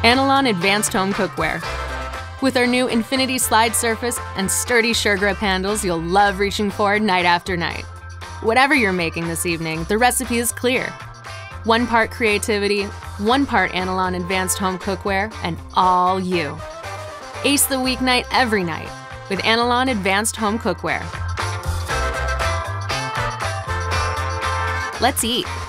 Analon Advanced Home Cookware. With our new Infinity Slide Surface and sturdy SureGrip handles, you'll love reaching for night after night. Whatever you're making this evening, the recipe is clear. 1 part creativity, 1 part Analon Advanced Home Cookware, and all you. Ace the weeknight every night with Analon Advanced Home Cookware. Let's eat.